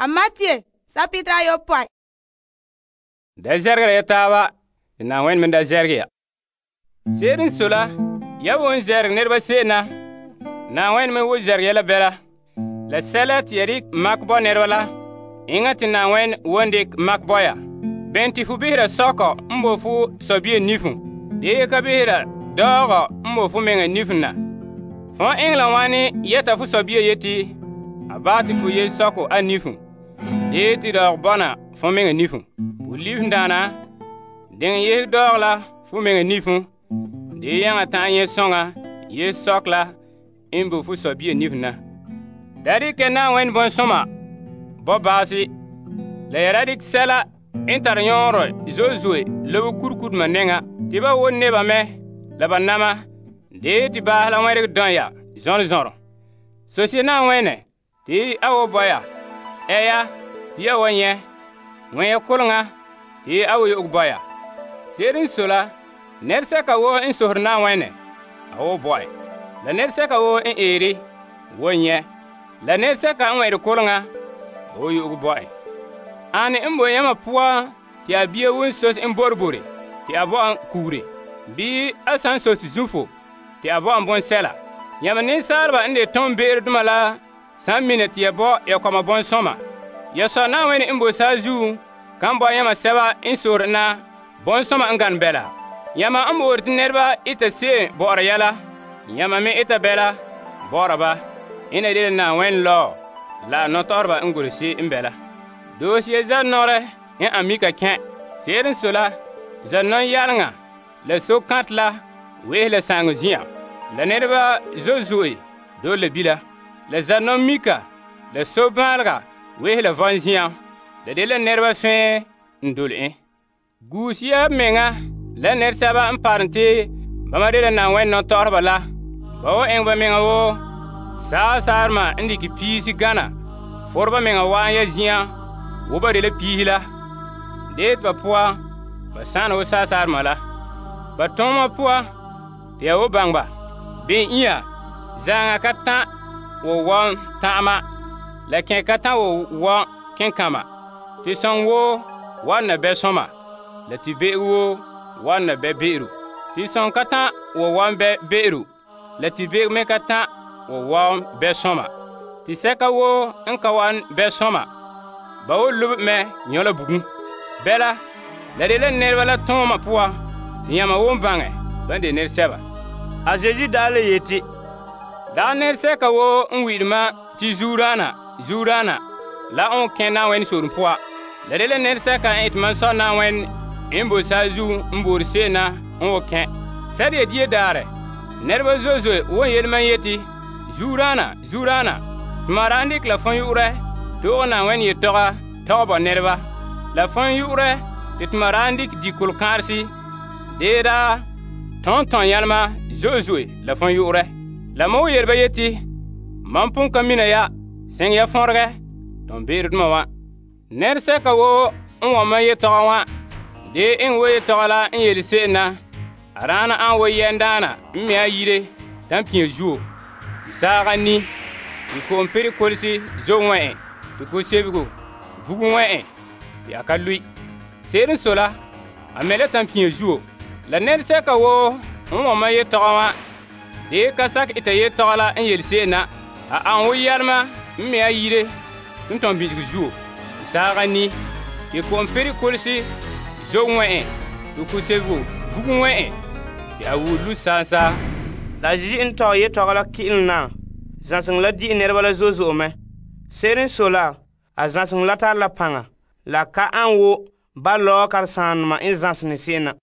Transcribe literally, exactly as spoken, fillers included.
A Matthieu, sapitra yo poi. Da zergere ya tawa, na wen men da zerge ya. Serin sula, ya won zerg nerba sena. Na wen men wo zerge la bela. La salat yarik makbo nerwala. Ingati na wen wondik makboya. Benti fu bihira soko mbo fu sobie nifun. De ka bihira dogo mbo fu menga nifuna. Fon ingla wani yeta fu sobie yeti. Abati fu ye soko a nifun. De ti dog bona fu menga nifun. U lif ndana. Den ye dog la fu menga nifun. De yanga tan ye songa ye sok la imbo fu sobie nifuna. Dari kena wen bon soma. Bobasi. La yaradik sela intar yoro zozwe lewu kurkud manenga. Tiba won neba me. Laba nama. De ti ba la wede donya. Zon zon. Sosie na wene. Ti awo boya. Eya. Ti awo nye. Wenye kulunga. Ti awo yuk boya. Serin sola. Nerseka wo in sohor na wene. Awo boy. La nerseka wo in eri. Wo nye. La nerseka wede kulunga. O yuk boy. Ani imbo yama puwa. Ti abie wun sos in borbore. Ti abo an kure. Bi asan sos zufo. Ti abo an bon sela. Yama ni sarba inde ton beer dumala. San minute ya bo ya koma bon soma. Ya so na weni imbo sa zu. Kambo yama seba insur na. Bon soma ngan bela. Yama ambo urti nerba ita se bora yala. Yama me ita bela. Bora ba. Ina dile na wen lo. La notorba ngurisi imbela. Dosie zan nore. En amika ken. Serin sola. Zan non yarnga. Le so kant la. Weh le sangu zian. La nerba zozui. Do le bila. Le zan non mika. Le so balga. Weh le van zian. Le de le nerba fin. Ndul en. Gousia menga. La ner saba mparente. Bama de le na wen non torba la. Bao engba menga wo. Saa sarma ndiki pisi gana. Forba menga wanya zian. Woba de le pihila. Deet ba pua. Ba sana wo saa sarma la. Ba toma pua. Tia wo bangba. Ben iya. Zanga katan wo wan tama. La ken katan wo wan ken kama. Ti son wo wan na be soma. La ti be wo wan na be beru. Ti son katan wo wan be beru. La ti be me katan wo wan be soma. Ti seka wo nka wan be soma. Ba wo lub me nyola bugun. Bela la de le nerva la toma pua. Ti yama wo mbange bande ner seba. A Jésus dale yeti. Da ner seka wo nwidma ti zurana zurana. La on ken na wen sur pua. La de le ner seka et man so na wen imbo sa zu mbor sena on ken. Sade die dare. Nerva zozo wo yelman yeti. Zurana zurana. Marandik la fon yure. Do na wen yetoga toba nerva. La fon yure tit marandik di kulkarsi. Deda tonton yalma zozwe la fon yure. La mo yerba yeti. Mampun kamina ya seng ya fonre. Ton beerdma wa. Ner seka wo on ma yetoga wa. De in wo yetoga la in yelise na. Arana an wo yendana mi ayire tan pien juo. Saga ni ko mperi kolsi zo wen to ko sebigo vugu wen ya kalui serin sola amele tan pien juo la ner seka wo on ma ye tawa de kasak ite ye tawala en yelse na a an wo yarma mi ayire tum ton bijigu juo saga ni ko mperi kolsi zo wen to ko sebigo vugu wen ya wulu sansa la ji into ye togala kilna zansing la di nerba la zozo me serin sola a zansing la tar la panga la ka an wo ba lo kar san ma in zansing sena